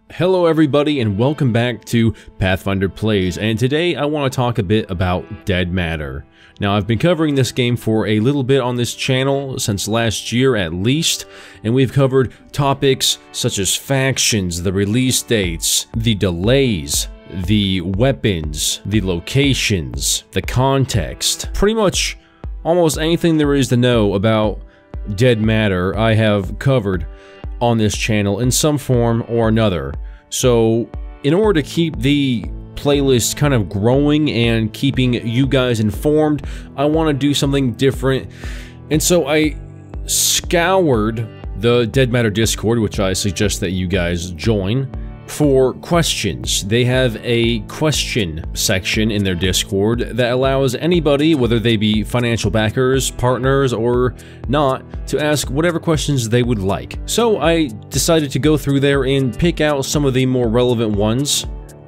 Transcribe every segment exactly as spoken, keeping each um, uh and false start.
Hello everybody and welcome back to Pathfinder Plays, and today I want to talk a bit about Dead Matter. Now, I've been covering this game for a little bit on this channel since last year at least, and we've covered topics such as factions, the release dates, the delays, the weapons, the locations, the context. Pretty much almost anything there is to know about Dead Matter I have covered on this channel in some form or another. So in order to keep the playlist kind of growing and keeping you guys informed, I want to do something different. And so I scoured the Dead Matter Discord, which I suggest that you guys join, for questions. They have a question section in their Discord that allows anybody, whether they be financial backers, partners, or not, to ask whatever questions they would like. So I decided to go through there and pick out some of the more relevant ones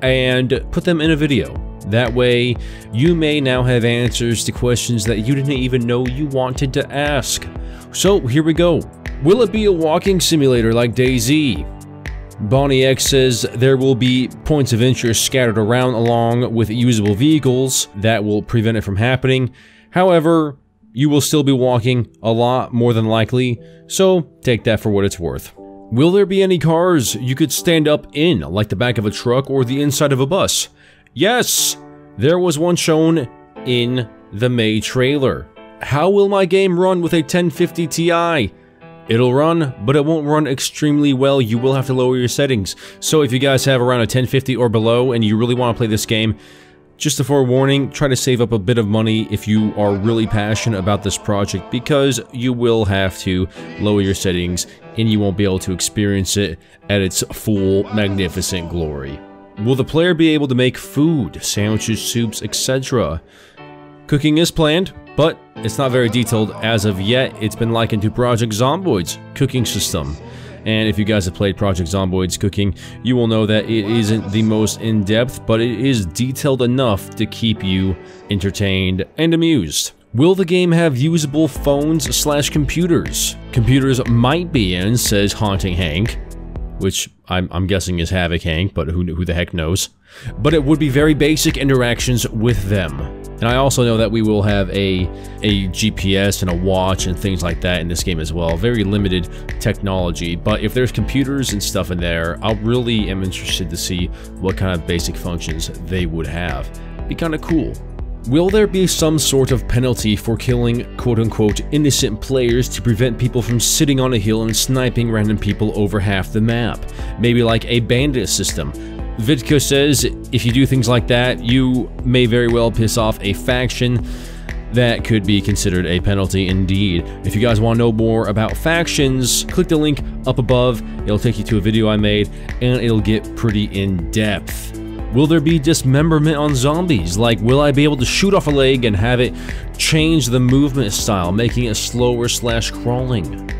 and put them in a video. That way, you may now have answers to questions that you didn't even know you wanted to ask. So here we go. Will it be a walking simulator like DayZ? Bonnie X says there will be points of interest scattered around along with usable vehicles that will prevent it from happening. However, you will still be walking a lot more than likely, so take that for what it's worth. Will there be any cars you could stand up in, like the back of a truck or the inside of a bus? Yes! There was one shown in the May trailer. How will my game run with a ten fifty Ti? It'll run, but it won't run extremely well. You will have to lower your settings. So if you guys have around a ten fifty or below and you really want to play this game, just a forewarning, try to save up a bit of money if you are really passionate about this project, because you will have to lower your settings and you won't be able to experience it at its full magnificent glory. Will the player be able to make food, sandwiches, soups, et cetera? Cooking is planned, but it's not very detailed as of yet. It's been likened to Project Zomboid's cooking system. And if you guys have played Project Zomboid's cooking, you will know that it isn't the most in-depth, but it is detailed enough to keep you entertained and amused. Will the game have usable phones slash computers? Computers might be in, says Haunting Hank, which I'm, I'm guessing is Havoc Hank, but who, who the heck knows. But it would be very basic interactions with them. And I also know that we will have a, a G P S and a watch and things like that in this game as well. Very limited technology, but if there's computers and stuff in there, I really am interested to see what kind of basic functions they would have. Be kind of cool. Will there be some sort of penalty for killing quote-unquote innocent players to prevent people from sitting on a hill and sniping random people over half the map? Maybe like a bandit system. Vidka says if you do things like that, you may very well piss off a faction. That could be considered a penalty indeed. If you guys want to know more about factions, click the link up above. It'll take you to a video I made, and it'll get pretty in-depth. Will there be dismemberment on zombies? Like, will I be able to shoot off a leg and have it change the movement style, making it slower slash crawling?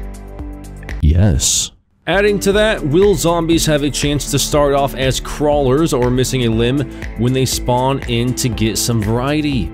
Yes. Adding to that, will zombies have a chance to start off as crawlers or missing a limb when they spawn in to get some variety?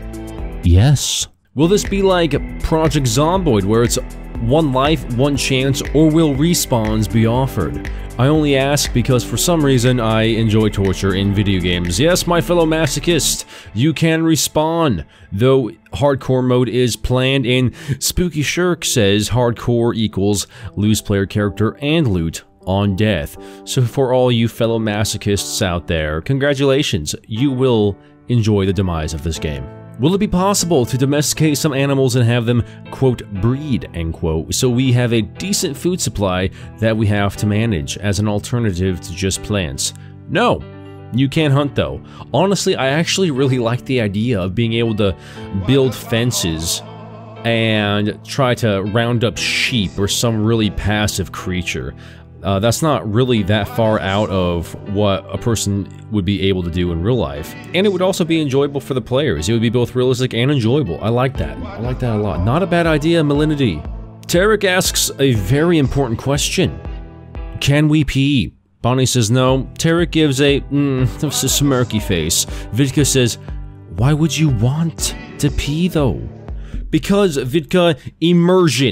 Yes. Will this be like Project Zomboid, where it's one life, one chance, or will respawns be offered? I only ask because for some reason I enjoy torture in video games. Yes, my fellow masochist, you can respawn, though hardcore mode is planned, and Spooky Shirk says hardcore equals lose player character and loot on death. So for all you fellow masochists out there, congratulations, you will enjoy the demise of this game. Will it be possible to domesticate some animals and have them, quote, breed, end quote, so we have a decent food supply that we have to manage as an alternative to just plants? No, you can't hunt though. Honestly, I actually really like the idea of being able to build fences and try to round up sheep or some really passive creature. Uh, that's not really that far out of what a person would be able to do in real life. And it would also be enjoyable for the players. It would be both realistic and enjoyable. I like that. I like that a lot. Not a bad idea, Melinity. Tarek asks a very important question. Can we pee? Bonnie says no. Tarek gives a, mm, a smirky face. Vidka says, why would you want to pee though? Because, Vidka, immersion.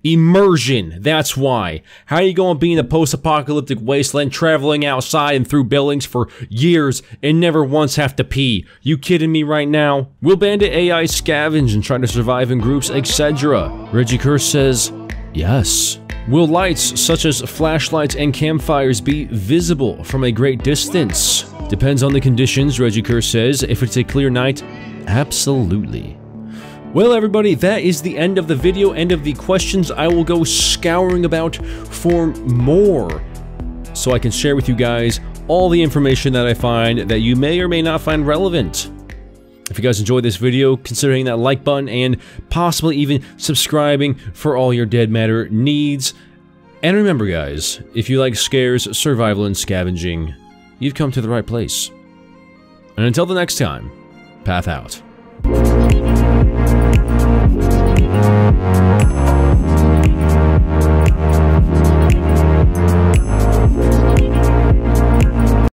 Immersion, that's why. How you gonna be in a post-apocalyptic wasteland traveling outside and through buildings for years and never once have to pee? You kidding me right now? Will bandit A I scavenge and try to survive in groups, et cetera? Reggie Curse says, yes. Will lights such as flashlights and campfires be visible from a great distance? Depends on the conditions, Reggie Curse says. If it's a clear night, absolutely. Well, everybody, that is the end of the video, end of the questions. I will go scouring about for more so I can share with you guys all the information that I find that you may or may not find relevant. If you guys enjoyed this video, consider hitting that like button and possibly even subscribing for all your Dead Matter needs. And remember, guys, if you like scares, survival, and scavenging, you've come to the right place. And until the next time, Path out.